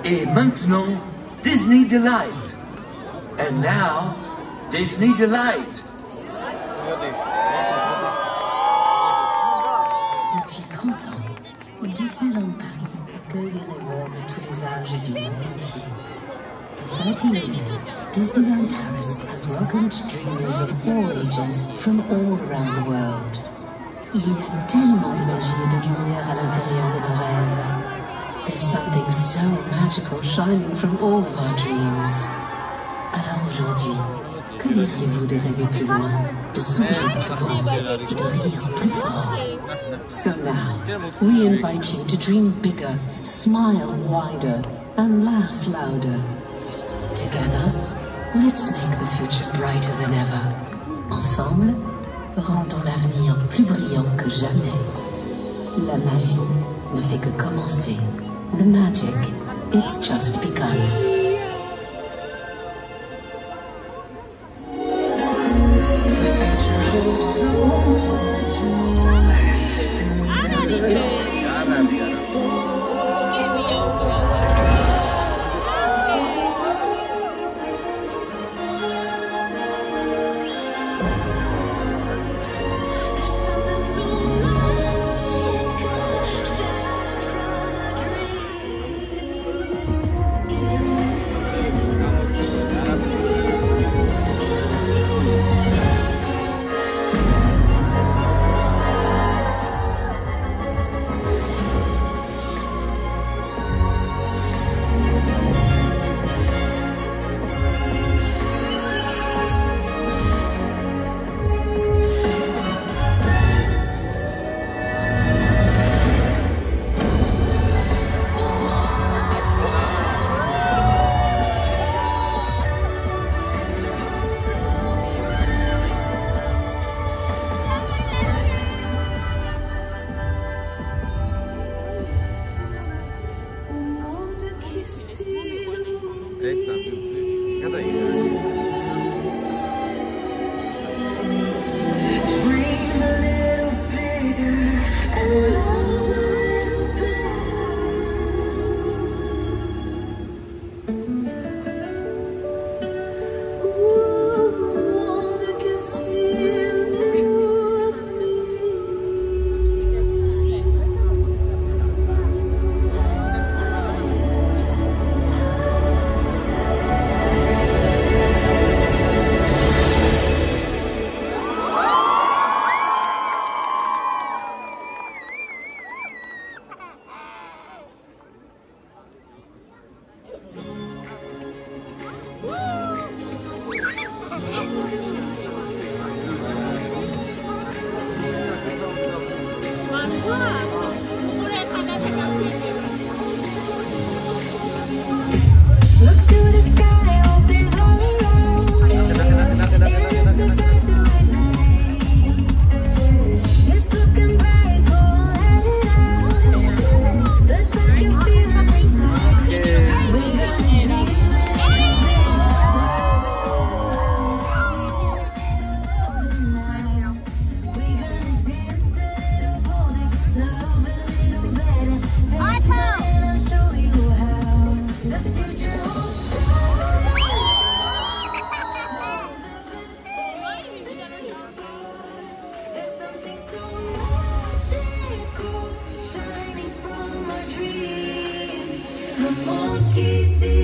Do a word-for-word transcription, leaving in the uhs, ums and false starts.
Et maintenant, Disney Delight. And now, Disney Delight. Depuis trente ans, Disneyland Paris accueille les rêveurs de tous les âges et du monde entier. For thirty years, Disneyland Paris has welcomed dreamers of all ages from all around the world. Il y a tellement de magie et de lumière à l'intérieur de nos rêves. There's something so magical shining from all of our dreams. Alors aujourd'hui, que diriez-vous de rêver plus loin, de sourire plus grand et de rire plus fort? So now, we invite you to dream bigger, smile wider, and laugh louder. Together, let's make the future brighter than ever. Ensemble, rendons l'avenir plus brillant que jamais. La magie ne fait que commencer. The magic, it's just begun. Eita, cada aí. The monkey see